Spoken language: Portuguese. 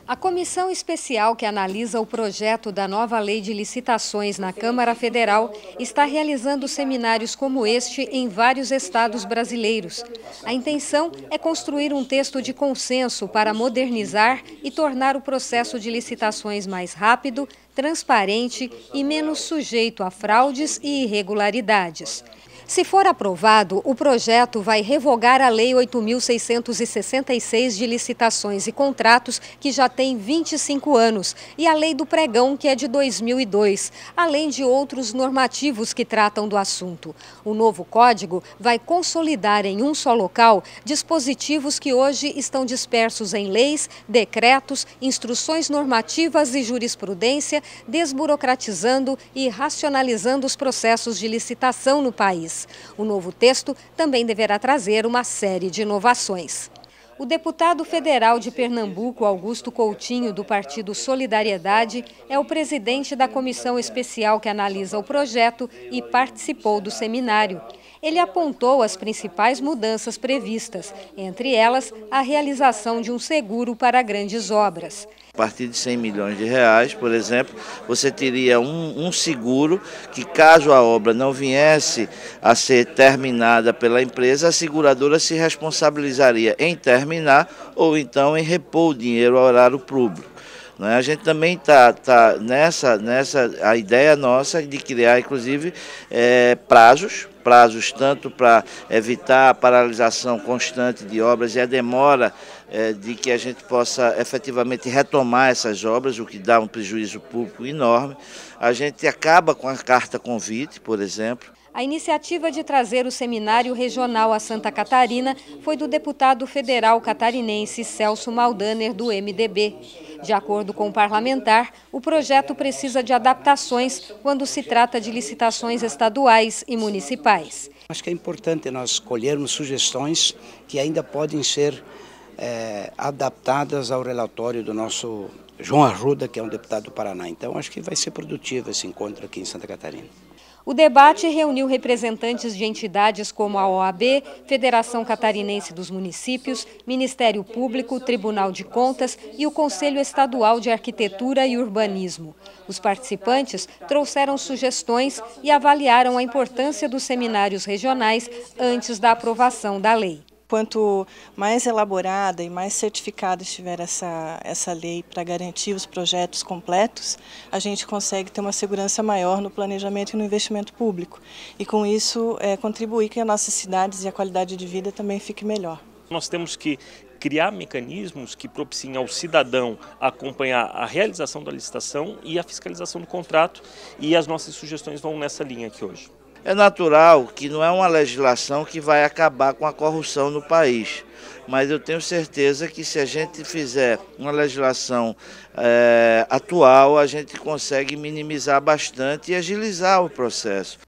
A comissão especial que analisa o projeto da nova lei de licitações na Câmara Federal está realizando seminários como este em vários estados brasileiros. A intenção é construir um texto de consenso para modernizar e tornar o processo de licitações mais rápido, transparente e menos sujeito a fraudes e irregularidades. Se for aprovado, o projeto vai revogar a Lei 8.666 de licitações e contratos, que já tem 25 anos, e a Lei do Pregão, que é de 2002, além de outros normativos que tratam do assunto. O novo código vai consolidar em um só local dispositivos que hoje estão dispersos em leis, decretos, instruções normativas e jurisprudência, desburocratizando e racionalizando os processos de licitação no país. O novo texto também deverá trazer uma série de inovações. O deputado federal de Pernambuco, Augusto Coutinho, do Partido Solidariedade, é o presidente da comissão especial que analisa o projeto e participou do seminário. Ele apontou as principais mudanças previstas, entre elas a realização de um seguro para grandes obras. A partir de 100 milhões de reais, por exemplo, você teria um seguro que, caso a obra não viesse a ser terminada pela empresa, a seguradora se responsabilizaria em terminar ou então em repor o dinheiro ao erário público. A gente também está nessa a ideia nossa de criar, inclusive, prazos tanto para evitar a paralisação constante de obras e a demora de que a gente possa efetivamente retomar essas obras, o que dá um prejuízo público enorme. A gente acaba com a carta convite, por exemplo. A iniciativa de trazer o seminário regional a Santa Catarina foi do deputado federal catarinense Celso Maldaner, do MDB. De acordo com o parlamentar, o projeto precisa de adaptações quando se trata de licitações estaduais e municipais. Acho que é importante nós colhermos sugestões que ainda podem ser adaptadas ao relatório do nosso João Arruda, que é um deputado do Paraná. Então, acho que vai ser produtivo esse encontro aqui em Santa Catarina. O debate reuniu representantes de entidades como a OAB, Federação Catarinense dos Municípios, Ministério Público, Tribunal de Contas e o Conselho Estadual de Arquitetura e Urbanismo. Os participantes trouxeram sugestões e avaliaram a importância dos seminários regionais antes da aprovação da lei. Quanto mais elaborada e mais certificada estiver essa lei para garantir os projetos completos, a gente consegue ter uma segurança maior no planejamento e no investimento público. E com isso contribuir que as nossas cidades e a qualidade de vida também fique melhor. Nós temos que criar mecanismos que propiciem ao cidadão acompanhar a realização da licitação e a fiscalização do contrato, e as nossas sugestões vão nessa linha aqui hoje. É natural que não é uma legislação que vai acabar com a corrupção no país, mas eu tenho certeza que se a gente fizer uma legislação atual, a gente consegue minimizar bastante e agilizar o processo.